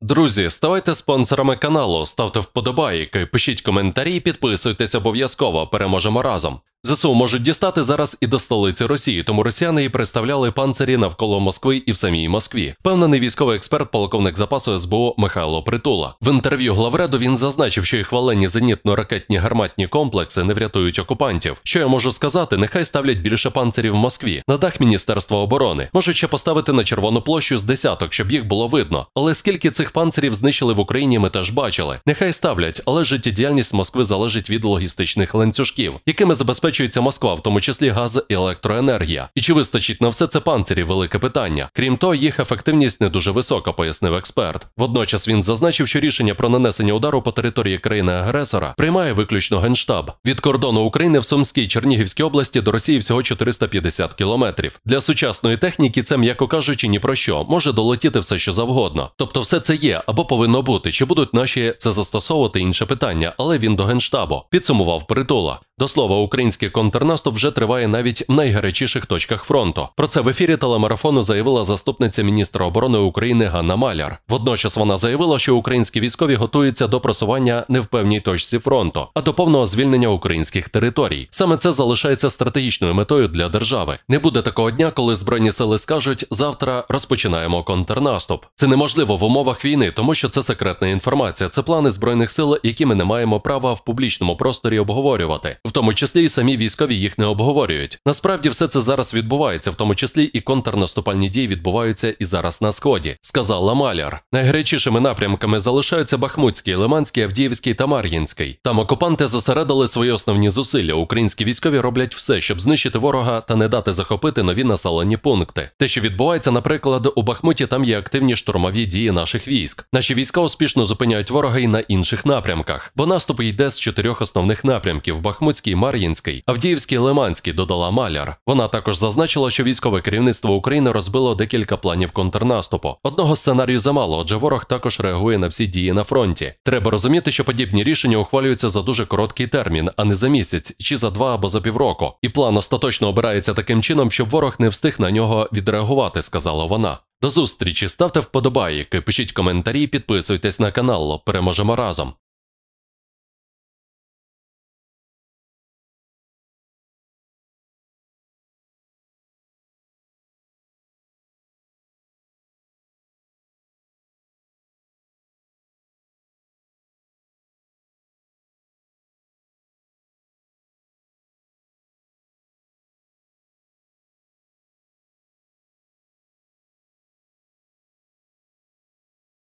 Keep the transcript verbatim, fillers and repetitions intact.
Друзі, ставайте спонсорами каналу, ставте вподобайки, пишіть коментарі, підписуйтесь обов'язково, переможемо разом. ЗСУ можуть дістати зараз і до столиці Росії, тому росіяни і представляли панцирі навколо Москви і в самій Москві. Впевнений військовий експерт, полковник запасу ес бе о Михайло Притула. В інтерв'ю главреду він зазначив, що і хвалені зенітно-ракетні гарматні комплекси не врятують окупантів. Що я можу сказати, нехай ставлять більше панцирів в Москві, на дах Міністерства оборони. Можуть ще поставити на Червону площу з десяток, щоб їх було видно. Але скільки цих панцирів знищили в Україні, ми теж бачили. Нехай ставлять, але життєдіяльність Москви залежить від логістичних ланцюжків, якими забезпечують Москва, в тому числі газ і електроенергія. І чи вистачить на все це панцирів – велике питання. Крім того, їх ефективність не дуже висока, пояснив експерт. Водночас він зазначив, що рішення про нанесення удару по території країни-агресора приймає виключно Генштаб. Від кордону України в Сумській і Чернігівській області до Росії всього чотириста п'ятдесят кілометрів. Для сучасної техніки це, м'яко кажучи, ні про що. Може долетіти все, що завгодно. Тобто все це є або повинно бути. Чи будуть наші це застосовувати – інше питання, але він до Генштабу. Підсумував Притула. До слова, український контрнаступ вже триває навіть в найгарячіших точках фронту. Про це в ефірі телемарафону заявила заступниця міністра оборони України Ганна Маляр. Водночас вона заявила, що українські військові готуються до просування не в певній точці фронту, а до повного звільнення українських територій. Саме це залишається стратегічною метою для держави. Не буде такого дня, коли Збройні сили скажуть «завтра розпочинаємо контрнаступ». Це неможливо в умовах війни, тому що це секретна інформація, це плани Збройних сил, які ми не маємо права в публічному просторі обговорювати. В тому числі і самі військові їх не обговорюють. Насправді все це зараз відбувається, в тому числі і контрнаступальні дії відбуваються і зараз на Сході, сказала Маляр. Найгарячішими напрямками залишаються Бахмутський, Лиманський, Авдіївський та Мар'їнський. Там окупанти зосередили свої основні зусилля. Українські військові роблять все, щоб знищити ворога та не дати захопити нові населені пункти. Те, що відбувається, наприклад, у Бахмуті, там є активні штурмові дії наших військ. Наші війська успішно зупиняють ворога і на інших напрямках, бо наступ йде з чотирьох основних напрямків – Бахмутський, Мар'їнський, Авдіївський, Лиманський, додала Маляр. Вона також зазначила, що військове керівництво України розбило декілька планів контрнаступу. Одного сценарію замало, отже ворог також реагує на всі дії на фронті. Треба розуміти, що подібні рішення ухвалюються за дуже короткий термін, а не за місяць, чи за два або за півроку. І план остаточно обирається таким чином, щоб ворог не встиг на нього відреагувати, сказала вона. До зустрічі, ставте вподобайки, пишіть коментарі, підписуйтесь на канал, переможемо разом.